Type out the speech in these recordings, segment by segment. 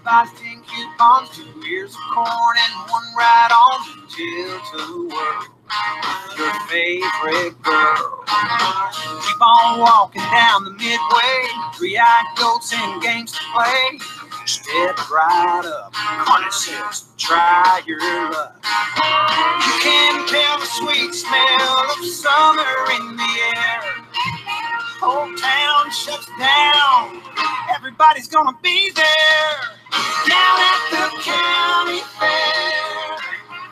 buys 10 coupons, 2 ears of corn, and 1 ride on the tail to the world. Your favorite girl. Keep on walking down the midway, 3-eyed goats and games to play. Step right up, Connie says, try your luck. You can tell the sweet smell of summer in the air. Whole town shuts down, everybody's gonna be there. Down at the county fair.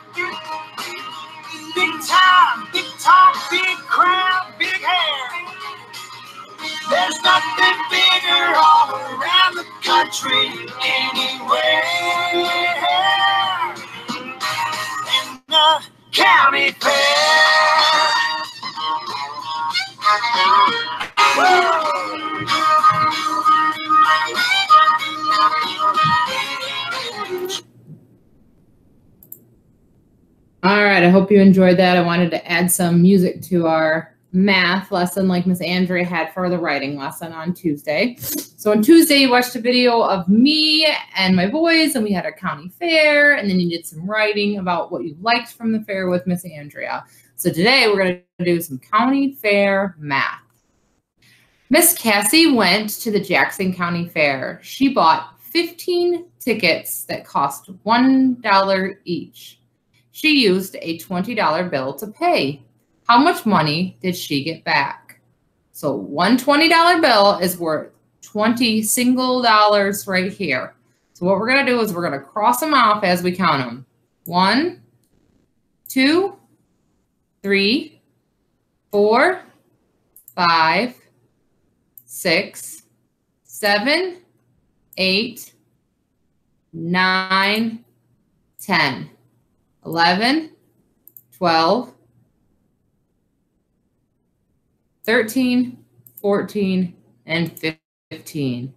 Big time, big talk, big crowd, big hair. There's nothing bigger all around the country anywhere. In the county fair. All right, I hope you enjoyed that. I wanted to add some music to our math lesson like Miss Andrea had for the writing lesson on Tuesday. So on Tuesday, you watched a video of me and my boys, and we had our county fair, and then you did some writing about what you liked from the fair with Miss Andrea. So today we're going to do some county fair math. Miss Cassie went to the Jackson County Fair. She bought 15 tickets that cost $1 each. She used a $20 bill to pay. How much money did she get back? So one $20 bill is worth 20 single dollars right here. So what we're going to do is we're going to cross them off as we count them. 1, 2, 3, 4, 5, 6, 7, 8, 9, 10, 11, 12, 13, 14, and 15.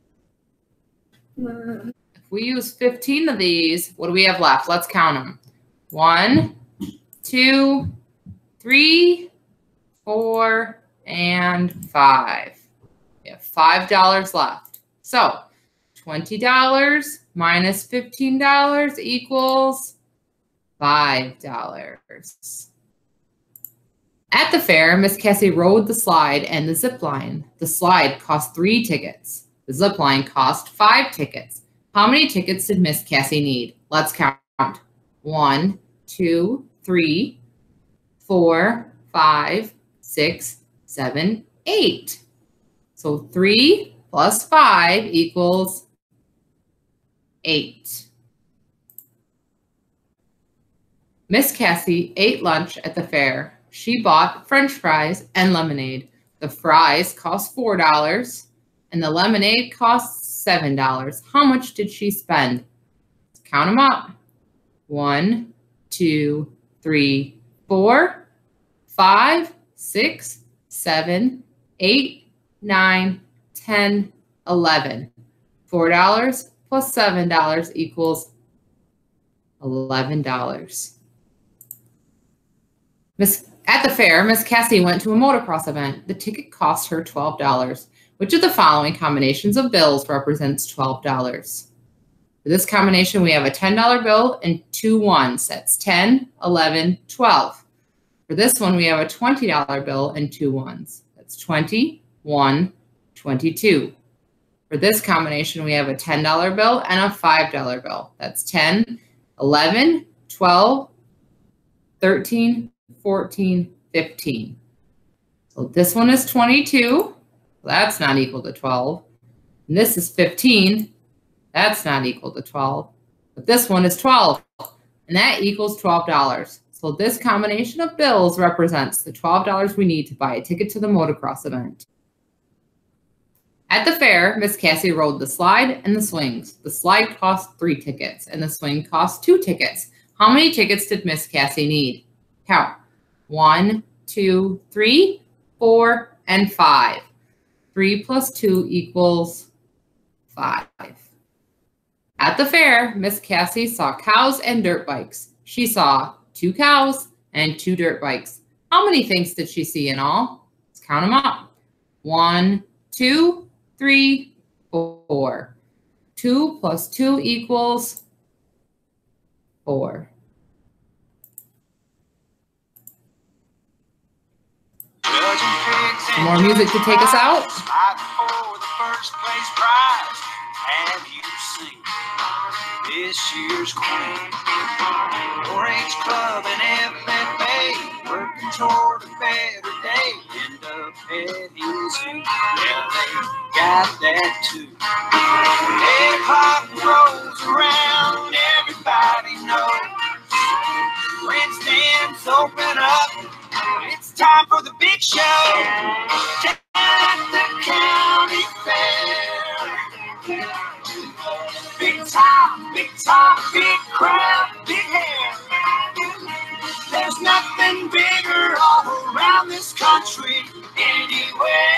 If we use 15 of these, what do we have left? Let's count them. 1, 2, 3, 4, and 5. We have $5 left. So $20 minus $15 equals $5. At the fair, Miss Cassie rode the slide and the zip line. The slide cost 3 tickets. The zip line cost 5 tickets. How many tickets did Miss Cassie need? Let's count. 1, 2, 3, 4, 5, 6, 7, 8. So 3 plus 5 equals 8. Miss Cassie ate lunch at the fair. She bought French fries and lemonade. The fries cost $4 and the lemonade cost $7. How much did she spend? Let's count them up. 1, 2, 3, 4, 5, 6, 7, 8, 9, 10, 11. $4 plus $7 equals $11. At the fair, Miss Cassie went to a motocross event. The ticket cost her $12. Which of the following combinations of bills represents $12? For this combination, we have a $10 bill and 2 ones. That's 10, 11, 12. For this one, we have a $20 bill and 2 ones. That's 20, 1, 22. For this combination, we have a $10 bill and a $5 bill. That's 10, 11, 12, 13, 14, 15. So this one is 22. That's not equal to 12. And this is 15. That's not equal to 12. But this one is 12. And that equals $12. So this combination of bills represents the $12 we need to buy a ticket to the motocross event. At the fair, Miss Cassie rode the slide and the swings. The slide cost 3 tickets and the swing cost 2 tickets. How many tickets did Miss Cassie need? Count. 1, 2, 3, 4, and 5. 3 plus 2 equals 5. At the fair, Miss Cassie saw cows and dirt bikes. She saw 2 cows and 2 dirt bikes. How many things did she see in all? Let's count them up. 1, 2, 3, 4. 2 plus 2 equals 4. Some more music to take us out. For the first place prize. Have you seen this year's queen? 4-H Club and FFA working toward a better day. End up at his zoo. Yeah, they got that too. When 8 o'clock rolls around, everybody knows. Grandstands open up. It's time for the big show. Down at the county fair. Big time, big crowd, big hair. There's nothing bigger all around this country, anywhere.